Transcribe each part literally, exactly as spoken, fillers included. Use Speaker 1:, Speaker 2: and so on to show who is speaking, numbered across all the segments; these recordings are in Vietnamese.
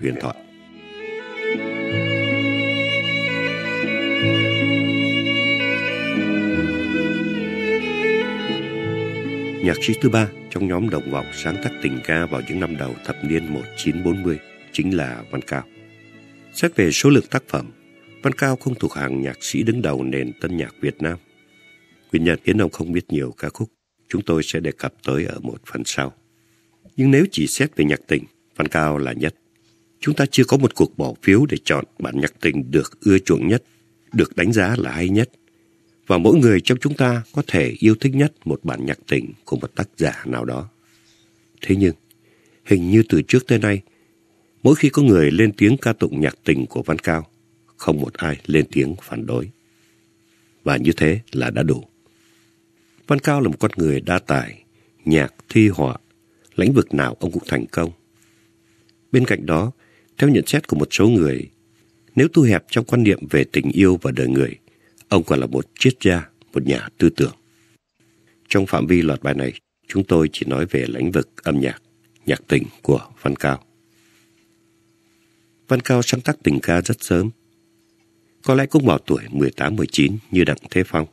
Speaker 1: huyền thoại. Nhạc sĩ thứ ba trong nhóm đồng vọng sáng tác tình ca vào những năm đầu thập niên một nghìn chín trăm bốn mươi chính là Văn Cao. Xét về số lượng tác phẩm, Văn Cao không thuộc hàng nhạc sĩ đứng đầu nền tân nhạc Việt Nam. Nguyên nhân khiến ông không biết nhiều ca khúc, chúng tôi sẽ đề cập tới ở một phần sau. Nhưng nếu chỉ xét về nhạc tình, Văn Cao là nhất. Chúng ta chưa có một cuộc bỏ phiếu để chọn bản nhạc tình được ưa chuộng nhất, được đánh giá là hay nhất. Và mỗi người trong chúng ta có thể yêu thích nhất một bản nhạc tình của một tác giả nào đó. Thế nhưng, hình như từ trước tới nay, mỗi khi có người lên tiếng ca tụng nhạc tình của Văn Cao, không một ai lên tiếng phản đối. Và như thế là đã đủ. Văn Cao là một con người đa tài, nhạc, thi họa, lĩnh vực nào ông cũng thành công. Bên cạnh đó, theo nhận xét của một số người, nếu thu hẹp trong quan niệm về tình yêu và đời người, ông còn là một triết gia, một nhà tư tưởng. Trong phạm vi loạt bài này, chúng tôi chỉ nói về lĩnh vực âm nhạc, nhạc tình của Văn Cao. Văn Cao sáng tác tình ca rất sớm, có lẽ cũng vào tuổi mười tám mười chín như Đặng Thế Phong.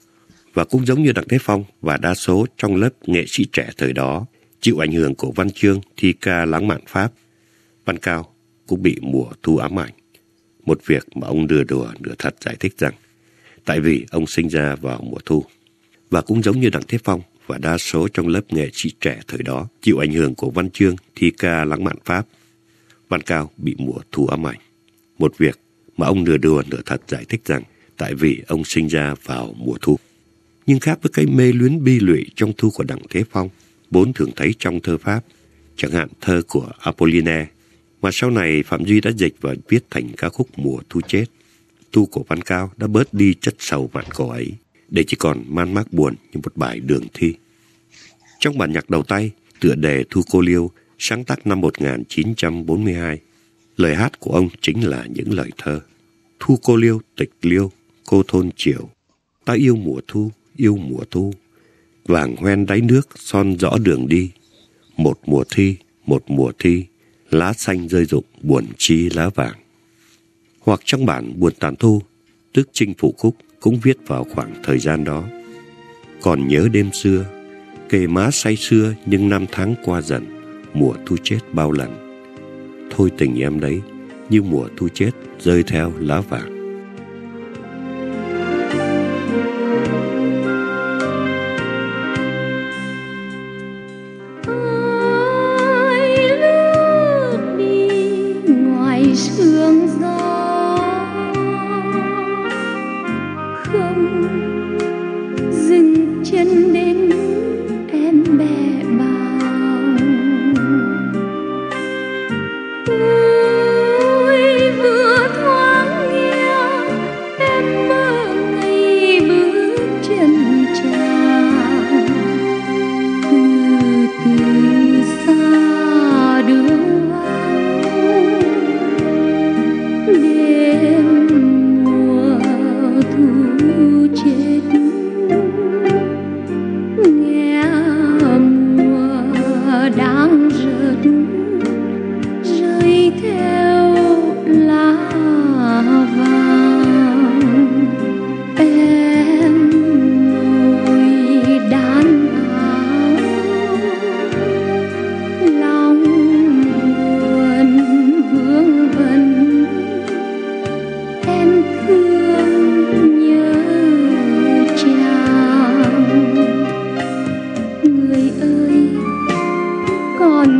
Speaker 1: Và cũng giống như Đặng Thế Phong và đa số trong lớp nghệ sĩ trẻ thời đó, chịu ảnh hưởng của văn chương thi ca lãng mạn Pháp, Văn Cao cũng bị mùa thu ám ảnh. Một việc mà ông nửa đùa nửa thật giải thích rằng tại vì ông sinh ra vào mùa thu. Và cũng giống như Đặng Thế Phong và đa số trong lớp nghệ sĩ trẻ thời đó, chịu ảnh hưởng của văn chương thi ca lãng mạn Pháp, Văn Cao bị mùa thu ám ảnh. Một việc mà ông nửa đùa nửa thật giải thích rằng tại vì ông sinh ra vào mùa thu. Nhưng khác với cái mê luyến bi lụy trong thu của Đặng Thế Phong, vốn thường thấy trong thơ Pháp, chẳng hạn thơ của Apollinaire, mà sau này Phạm Duy đã dịch và viết thành ca khúc Mùa Thu Chết. Thu của Văn Cao đã bớt đi chất sầu vạn cổ ấy, để chỉ còn man mác buồn như một bài đường thi. Trong bản nhạc đầu tay, tựa đề Thu Cô Liêu, sáng tác năm một nghìn chín trăm bốn mươi hai, lời hát của ông chính là những lời thơ. Thu cô liêu, tịch liêu, cô thôn chiều, ta yêu mùa thu, yêu mùa thu, vàng hoen đáy nước, son rõ đường đi. Một mùa thi, một mùa thi, lá xanh rơi rụng, buồn chi lá vàng. Hoặc trong bản Buồn Tàn Thu, tức Chinh Phụ Khúc cũng viết vào khoảng thời gian đó. Còn nhớ đêm xưa, kề má say xưa nhưng năm tháng qua dần, mùa thu chết bao lần. Thôi tình em đấy, như mùa thu chết rơi theo lá vàng.
Speaker 2: Còn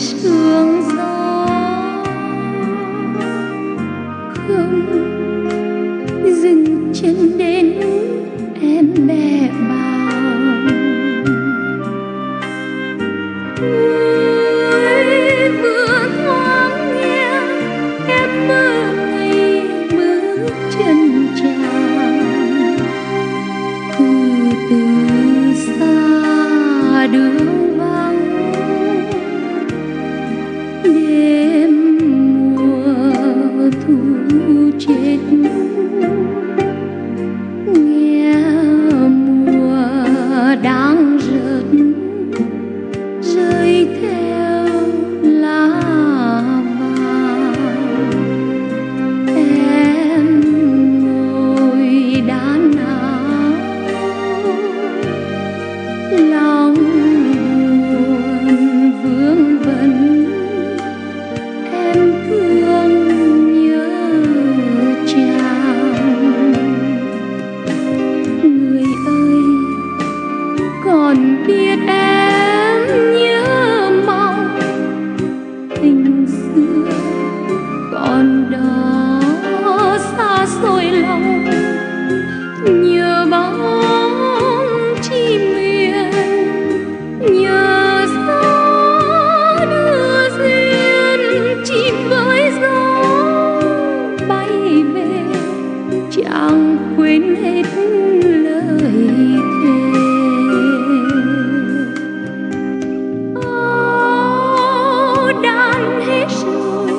Speaker 2: sương gió không dừng chân đến em bè bào. Ôi vừa thoáng nghe em mơ ngày bước chân chàng, từ từ xa đường vắng đêm mùa thu chết, nghe mùa đang rớt rơi theo lá vàng. Em ngồi đan áo lòng buồn vương vấn, em thương nhớ chàng. Người ơi còn biết em nhớ mong tình xưa còn đó xa xôi lòng, nhờ bóng chim nguyện nhờ gió đưa duyên, chim với gió bay về chẳng quên hết lời thề. Ô đàn hết rồi,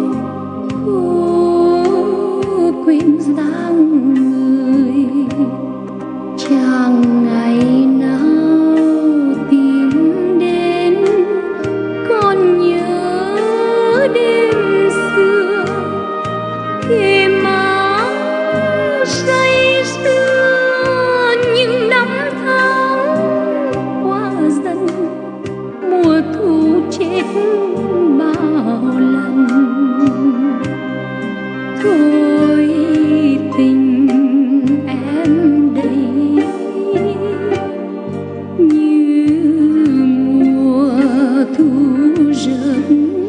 Speaker 2: cô quên dáng người, chẳng ngày nào tìm đến, còn nhớ đêm xưa khi mà say sưa. Những năm tháng qua dần, mùa thu chết bao lần. Thôi tình em đây như mùa thu rớt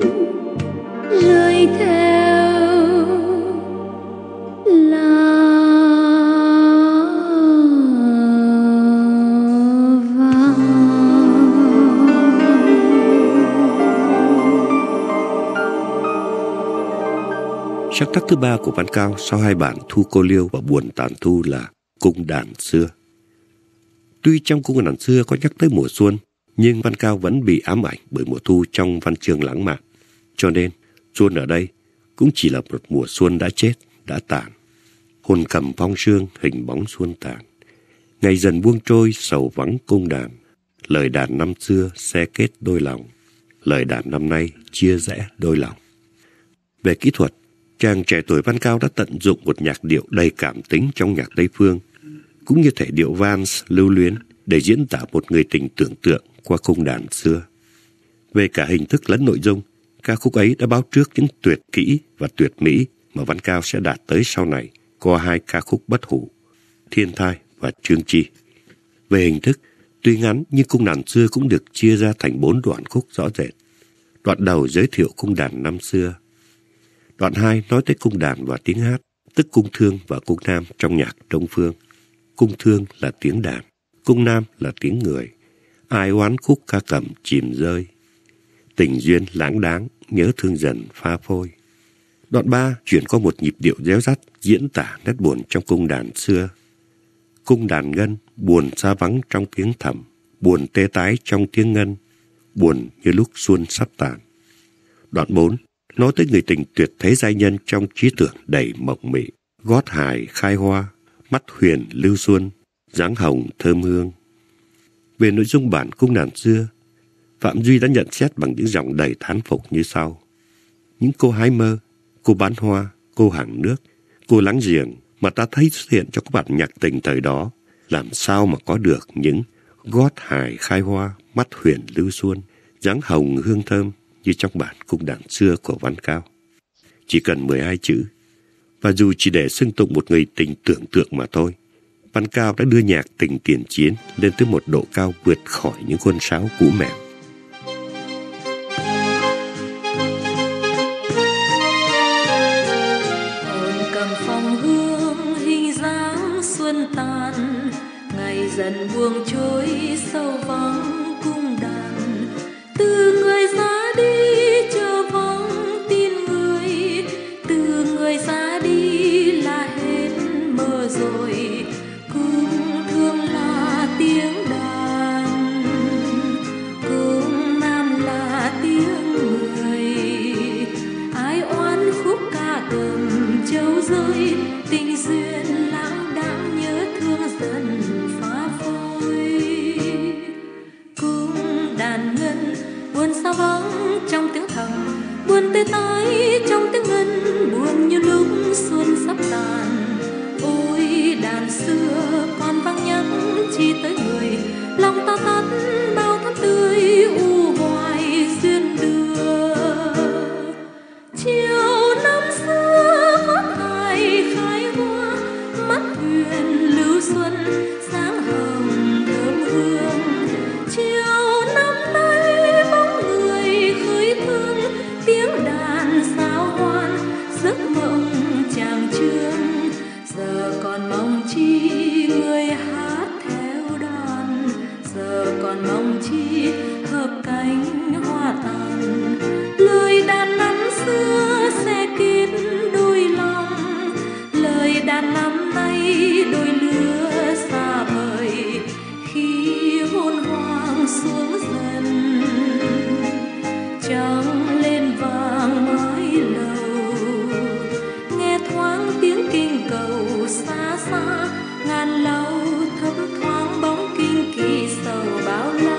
Speaker 2: rơi theo lá vàng.
Speaker 1: Sáng tác thứ ba của Văn Cao sau hai bản Thu Cô Liêu và Buồn Tàn Thu là Cung Đàn Xưa. Tuy trong Cung Đàn Xưa có nhắc tới mùa xuân, nhưng Văn Cao vẫn bị ám ảnh bởi mùa thu trong văn chương lãng mạn. Cho nên, xuân ở đây cũng chỉ là một mùa xuân đã chết, đã tàn. Hồn cầm phong sương, hình bóng xuân tàn. Ngày dần buông trôi, sầu vắng cung đàn. Lời đàn năm xưa xe kết đôi lòng. Lời đàn năm nay chia rẽ đôi lòng. Về kỹ thuật, chàng trẻ tuổi Văn Cao đã tận dụng một nhạc điệu đầy cảm tính trong nhạc Tây Phương, cũng như thể điệu vals lưu luyến để diễn tả một người tình tưởng tượng qua cung đàn xưa. Về cả hình thức lẫn nội dung, ca khúc ấy đã báo trước những tuyệt kỹ và tuyệt mỹ mà Văn Cao sẽ đạt tới sau này qua hai ca khúc bất hủ, Thiên Thai và Chương Chi. Về hình thức, tuy ngắn nhưng cung đàn xưa cũng được chia ra thành bốn đoạn khúc rõ rệt. Đoạn đầu giới thiệu cung đàn năm xưa. Đoạn hai nói tới cung đàn và tiếng hát, tức cung thương và cung nam trong nhạc Đông Phương. Cung thương là tiếng đàn, cung nam là tiếng người. Ai oán khúc ca cầm chìm rơi. Tình duyên lãng đáng, nhớ thương dần pha phôi. Đoạn ba chuyển qua một nhịp điệu réo rắt diễn tả nét buồn trong cung đàn xưa. Cung đàn ngân, buồn xa vắng trong tiếng thầm, buồn tê tái trong tiếng ngân, buồn như lúc xuân sắp tàn. Đoạn bốn nói tới người tình tuyệt thế giai nhân trong trí tưởng đầy mộng mị, gót hài khai hoa, mắt huyền lưu xuân, dáng hồng thơm hương. Về nội dung bản cung đàn xưa, Phạm Duy đã nhận xét bằng những dòng đầy thán phục như sau. Những cô hái mơ, cô bán hoa, cô hàng nước, cô láng giềng mà ta thấy xuất hiện trong các bản nhạc tình thời đó, làm sao mà có được những gót hài khai hoa, mắt huyền lưu xuân, dáng hồng hương thơm như trong bản cung đàn xưa của Văn Cao. Chỉ cần mười hai chữ, và dù chỉ để xưng tụng một người tình tưởng tượng mà thôi, Văn Cao đã đưa nhạc tình tiền chiến lên tới một độ cao vượt khỏi những khuôn sáo cũ mềm.
Speaker 3: buông trôi sâu vắng cung đàn. Từ người ra đi chờ vắng tin người, từ người ra đi là hết mơ rồi. Cũng thương là tiếng đàn, cũng nam là tiếng người. Ai oán khúc ca cầm châu rơi, tình duyên lãng đãng nhớ thương dần phá phôi. Cung đàn ngân buồn sao vắng trong tiếng thầm, buồn tê tái trong tiếng ngân, buồn như lúc xuân sắp tàn. Ôi đàn xưa còn vang nhắc chi tới người, lòng ta tắt bao thắm tươi u hoài duyên đưa. Chiều năm xưa có ai khai hoa, mắt huyền lưu xuân sáng hồng thơm hương. Chiều năm nay bóng người khơi thương, tiếng đàn sao hoan giấc mộng chàng trương. Giờ còn mong chi người hát theo đàn, giờ còn mong chi hợp cánh hoa tàn. Lời đàn năm xưa sẽ kết đôi lòng, lời đàn năm nay đôi lứa xa vời. Khi hôn hoang xuống dần trăng lên vàng mái lầu, nghe thoáng tiếng kinh cầu xa xa, ngàn lâu thấp thoáng bóng kinh kỳ sầu bao la.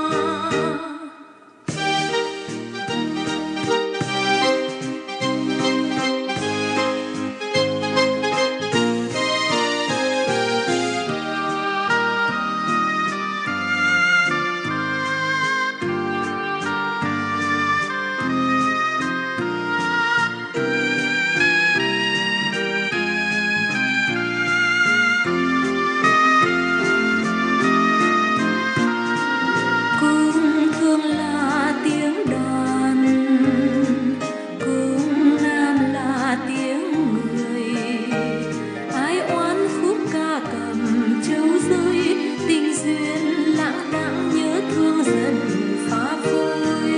Speaker 3: Cũng thương là tiếng đàn, cũng nam là tiếng người. Ai oán khúc ca cầm châu rơi, tình duyên lãng đãng nhớ thương dần phá phôi.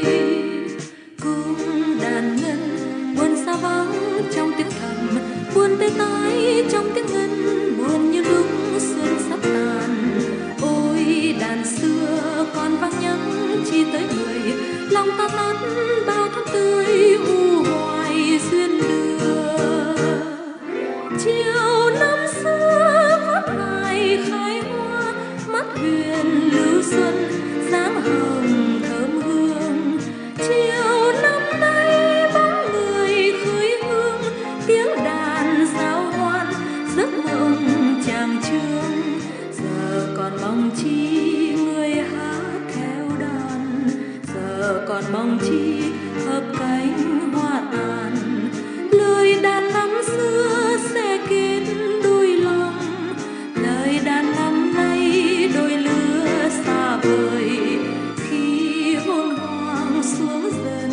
Speaker 3: Cũng đàn ngân buồn xa vắng trong tiếng thầm, buồn tê tái trong tiếng ngân, buồn như lúc xuân sắp tàn. Ôi đàn xưa còn vang nhắc chi tới người, lòng ta tắt bao thắm tươi u hoài duyên đưa. Chiều năm xưa có ai khai hoa, mắt huyền lưu xuân dáng hồng thơm hương. Chiều năm nay bóng người khơi hương, tiếng đàn giao hoan giấc mộng chàng trương. Giờ còn mong chi người hát theo đàn, giờ còn mong chi hợp cánh hoa tàn. Lời đàn năm xưa sẽ kết đôi lòng, lời đàn năm nay đôi lứa xa vời. Khi hôn hoang xuống dần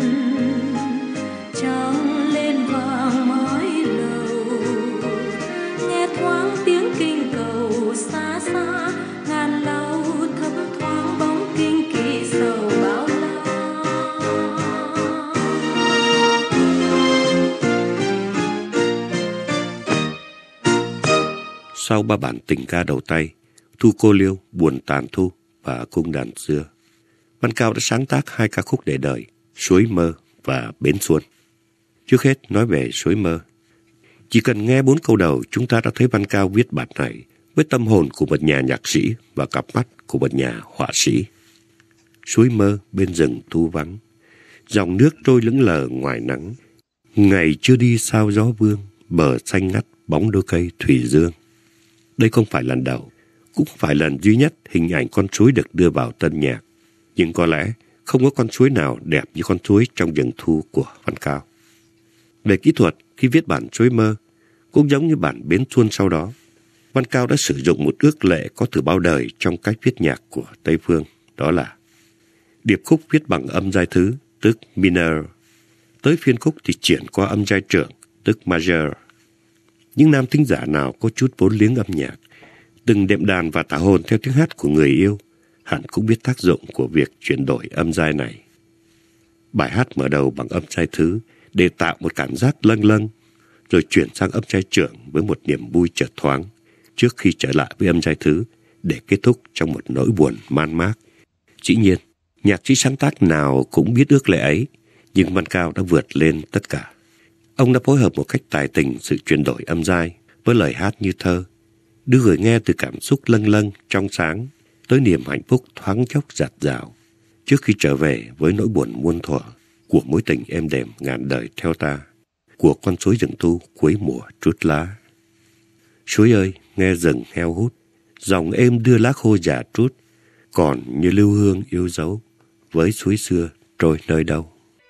Speaker 3: trăng lên vàng mái lầu, nghe thoáng tiếng kinh cầu xa xa, ngàn lâu thấp thoáng bóng kinh kỳ sầu bao la.
Speaker 1: Sau ba bản tình ca đầu tay, Thu Cô Liêu, Buồn Tàn Thu và Cung đàn xưa, Văn Cao đã sáng tác hai ca khúc để đời, Suối Mơ và Bến Xuân. Trước hết nói về Suối Mơ. Chỉ cần nghe bốn câu đầu, chúng ta đã thấy Văn Cao viết bản này với tâm hồn của một nhà nhạc sĩ và cặp mắt của một nhà họa sĩ. Suối mơ bên rừng thu vắng, dòng nước trôi lững lờ ngoài nắng. Ngày chưa đi sao gió vương, bờ xanh ngắt bóng đôi cây thủy dương. Đây không phải lần đầu, cũng không phải lần duy nhất hình ảnh con suối được đưa vào tân nhạc. Nhưng có lẽ không có con suối nào đẹp như con suối trong rừng thu của Văn Cao. Về kỹ thuật, khi viết bản Suối Mơ, cũng giống như bản Bến Xuân sau đó, Văn Cao đã sử dụng một ước lệ có từ bao đời trong cách viết nhạc của Tây Phương, đó là điệp khúc viết bằng âm giai thứ, tức minor, tới phiên khúc thì chuyển qua âm giai trưởng, tức major. Những nam thính giả nào có chút vốn liếng âm nhạc từng đệm đàn và tả hồn theo tiếng hát của người yêu, hẳn cũng biết tác dụng của việc chuyển đổi âm giai này. Bài hát mở đầu bằng âm giai thứ để tạo một cảm giác lâng lâng, rồi chuyển sang âm giai trưởng với một niềm vui chợt thoáng, trước khi trở lại với âm giai thứ để kết thúc trong một nỗi buồn man mác. Dĩ nhiên, nhạc sĩ sáng tác nào cũng biết ước lệ ấy, nhưng Văn Cao đã vượt lên tất cả. Ông đã phối hợp một cách tài tình sự chuyển đổi âm giai với lời hát như thơ, đưa người nghe từ cảm xúc lâng lâng, trong sáng tới niềm hạnh phúc thoáng chốc dạt dào, trước khi trở về với nỗi buồn muôn thuở của mối tình êm đềm ngàn đời theo ta, của con suối rừng thu cuối mùa trút lá. Suối ơi, nghe rừng heo hút, dòng êm đưa lá khô già trút, còn như lưu hương yêu dấu với suối xưa trôi nơi đâu.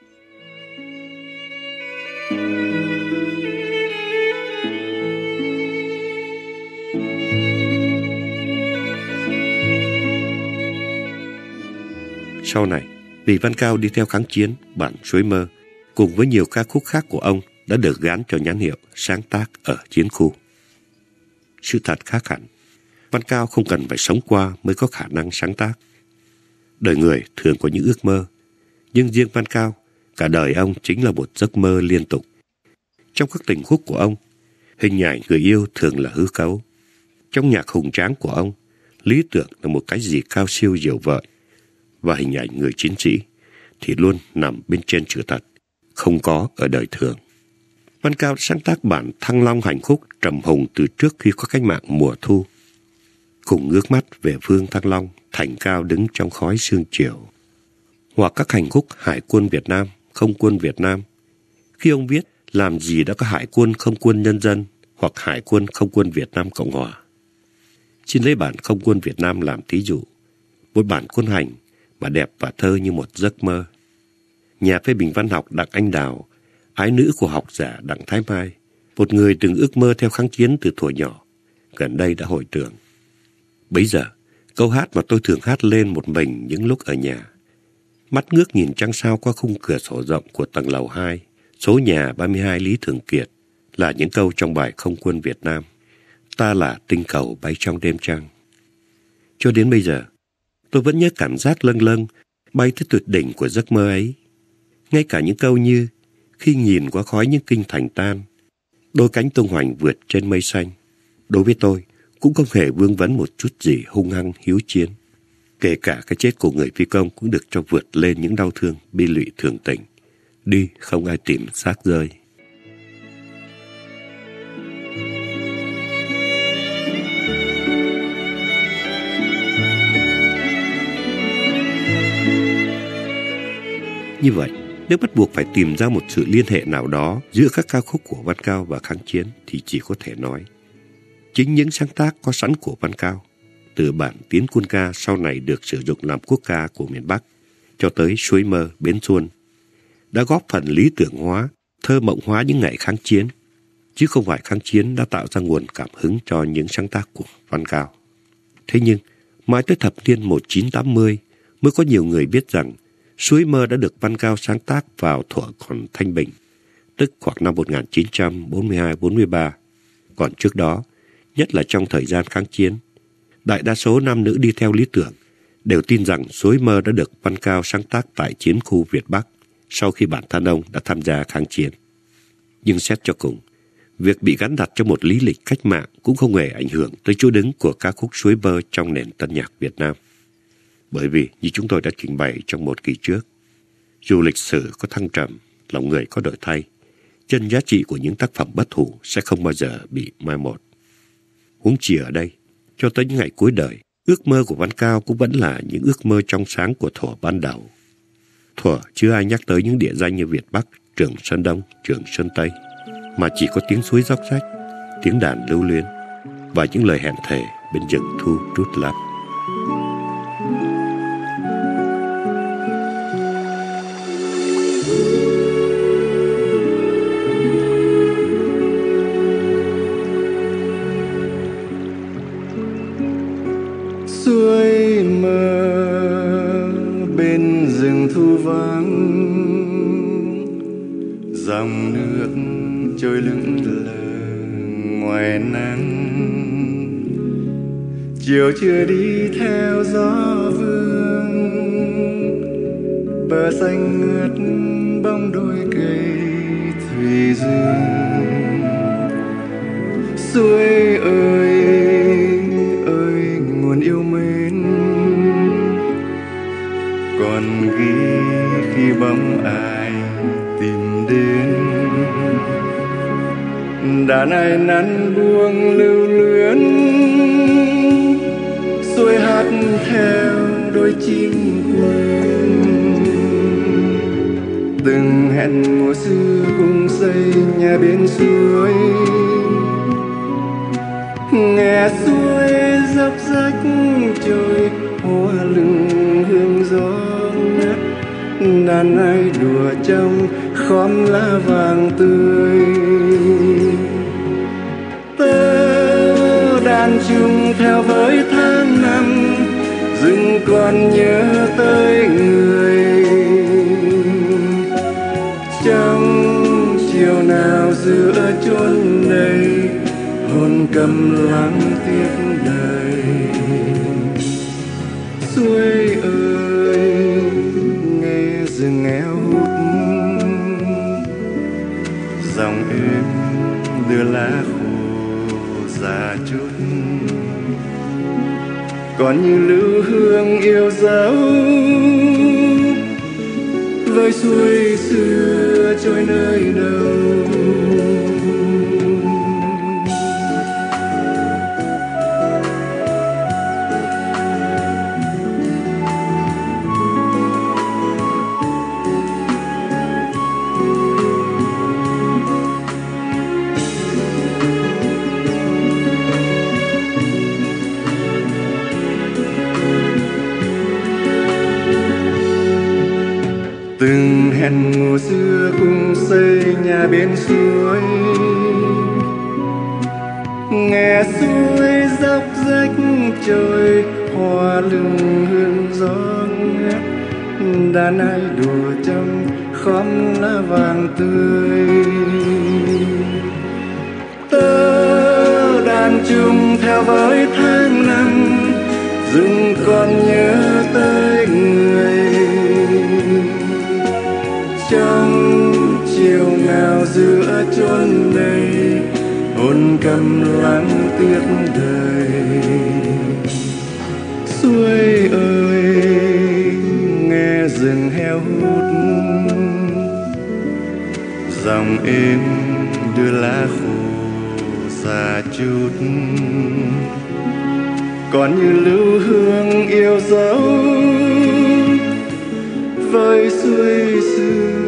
Speaker 1: Sau này, vì Văn Cao đi theo kháng chiến, bản Suối Mơ cùng với nhiều ca khúc khác của ông đã được gán cho nhãn hiệu sáng tác ở chiến khu. Sự thật khác hẳn, Văn Cao không cần phải sống qua mới có khả năng sáng tác. Đời người thường có những ước mơ, nhưng riêng Văn Cao, cả đời ông chính là một giấc mơ liên tục. Trong các tình khúc của ông, hình ảnh người yêu thường là hư cấu. Trong nhạc hùng tráng của ông, lý tưởng là một cái gì cao siêu diệu vợi, và hình ảnh người chiến sĩ thì luôn nằm bên trên sự thật, không có ở đời thường. Văn Cao sáng tác bản Thăng Long hành khúc trầm hùng từ trước khi có cách mạng mùa thu. Cùng ngước mắt về phương Thăng Long, thành cao đứng trong khói sương chiều. Hoặc các hành khúc Hải quân Việt Nam, Không quân Việt Nam. Khi ông viết làm gì đã có Hải quân Không quân Nhân dân hoặc Hải quân Không quân Việt Nam Cộng Hòa. Xin lấy bản Không quân Việt Nam làm thí dụ. Một bản quân hành mà đẹp và thơ như một giấc mơ. Nhà phê bình văn học Đặng Anh Đào, ái nữ của học giả Đặng Thái Mai, một người từng ước mơ theo kháng chiến từ thuở nhỏ, gần đây đã hồi tưởng. Bấy giờ, câu hát mà tôi thường hát lên một mình những lúc ở nhà. Mắt ngước nhìn trăng sao qua khung cửa sổ rộng của tầng lầu hai, số nhà ba mươi hai Lý Thường Kiệt, là những câu trong bài Không quân Việt Nam. Ta là tinh cầu bay trong đêm trăng. Cho đến bây giờ, tôi vẫn nhớ cảm giác lâng lâng, bay tới tuyệt đỉnh của giấc mơ ấy. Ngay cả những câu như khi nhìn qua khói những kinh thành tan, đôi cánh tung hoành vượt trên mây xanh, đối với tôi cũng không hề vương vấn một chút gì hung hăng hiếu chiến. Kể cả cái chết của người phi công cũng được cho vượt lên những đau thương bi lụy thường tình. Đi không ai tìm xác rơi. Như vậy, nếu bắt buộc phải tìm ra một sự liên hệ nào đó giữa các ca khúc của Văn Cao và kháng chiến thì chỉ có thể nói chính những sáng tác có sẵn của Văn Cao, từ bản Tiến Quân Ca sau này được sử dụng làm quốc ca của miền Bắc cho tới Suối Mơ, Bến Xuân, đã góp phần lý tưởng hóa, thơ mộng hóa những ngày kháng chiến, chứ không phải kháng chiến đã tạo ra nguồn cảm hứng cho những sáng tác của Văn Cao. Thế nhưng, mãi tới thập niên một nghìn chín trăm tám mươi mới có nhiều người biết rằng Suối Mơ đã được Văn Cao sáng tác vào thuở còn thanh bình, tức khoảng năm một nghìn chín trăm bốn mươi hai bốn mươi ba. Còn trước đó, nhất là trong thời gian kháng chiến, đại đa số nam nữ đi theo lý tưởng đều tin rằng Suối Mơ đã được Văn Cao sáng tác tại chiến khu Việt Bắc sau khi bản thân ông đã tham gia kháng chiến. Nhưng xét cho cùng, việc bị gắn đặt cho một lý lịch cách mạng cũng không hề ảnh hưởng tới chỗ đứng của ca khúc Suối Mơ trong nền tân nhạc Việt Nam. Bởi vì, như chúng tôi đã trình bày trong một kỳ trước, dù lịch sử có thăng trầm, lòng người có đổi thay, chân giá trị của những tác phẩm bất hủ sẽ không bao giờ bị mai một. Huống chi ở đây, cho tới những ngày cuối đời, ước mơ của Văn Cao cũng vẫn là những ước mơ trong sáng của thuở ban đầu. Thuở chưa ai nhắc tới những địa danh như Việt Bắc, Trường Sơn Đông, Trường Sơn Tây, mà chỉ có tiếng suối róc rách, tiếng đàn lưu luyến và những lời hẹn thề bên rừng thu trút lát.
Speaker 4: Suối mơ bên rừng thu vắng, dòng nước trôi lững lờ ngoài nắng, chiều chưa đi theo gió vương, bờ xanh ướt bóng đôi cây thủy dương. Suối ơi ơi nguồn yêu mến, còn ghi khi bóng ai tìm đến. Đàn ai nắn buông lưu luyến, xuôi hát theo đôi chim quên. Từng hẹn mùa xưa cùng xây nhà bên suối, nghe suối dốc rách trôi hoa lưng hương gió ngát. Đàn ai đùa trong khóm lá vàng tươi, tơ đàn chung theo với tháng năm, dừng còn nhớ tới người. Trong chiều nào giữa chốn này, hồn cầm lắng tiếc đời. Suối ơi nghe rừng éo hút, dòng êm đưa lá khô già chút. Còn như lưu hương yêu dấu, với suối xưa trôi nơi đâu. Từng hẹn mùa xưa cùng xây nhà bên suối, nghe suối dốc rách trôi hoa lưng hương gió ngát. Đàn ai đùa trong khóm lá vàng tươi, tơ đàn chung theo với tháng năm, dừng còn nhớ tới người. Trong chiều nào giữa chốn này, hồn cầm lắng tiếc đời. Suối ơi nghe rừng heo hút, dòng êm đưa lá khô già chút. Còn như lưu hương yêu dấu, với suối xưa